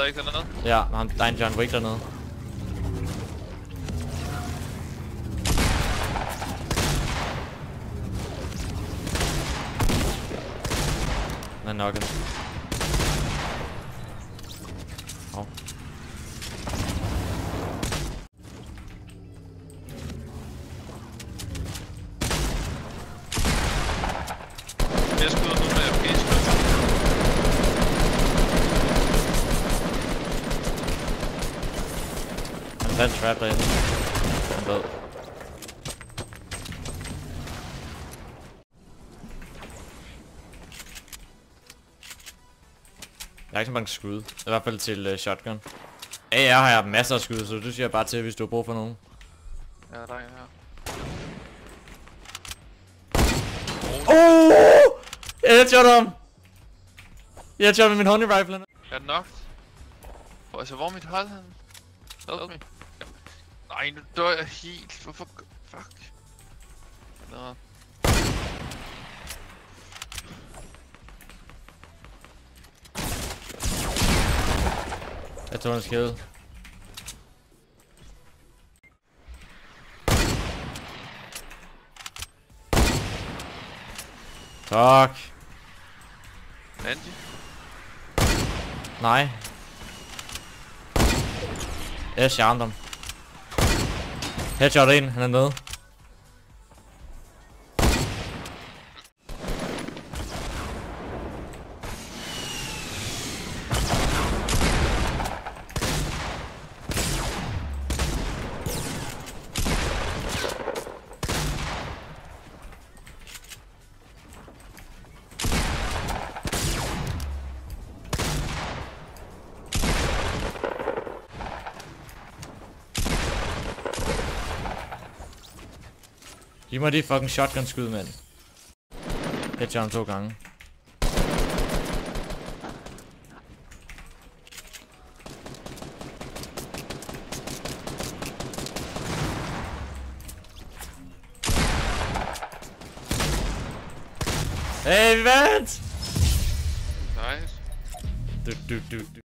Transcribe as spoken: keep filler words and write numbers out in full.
der ikke dernede? Ja, han, der er en John Wick dernede. Han er knocket. Hov. Jeg skyder nu med F G skud. Han fandt trap derinde. Han død. Jeg har ikke så mange skud. I hvert fald til uh, shotgun. A R har jeg masser af skud, så du siger bare til, hvis du har brug for nogen. Ja, der er en her. Oh! Jeg headshot ham! Jeg headshot med min honey rifle. Er den knocked? Oh, altså, hvor er mit hold han? Help me. Nej, nu dør jeg helt. Hvorfor? Fuck. Nå. Jeg tog en skade. Fuck. Angie? Nej. Jeg charmede ham. Headshot en, han er nede. Giv mig de fucking shotgun skud, mand. Headshot ham to gange. Hey, vi vandt! Nice. Du, du, du, du.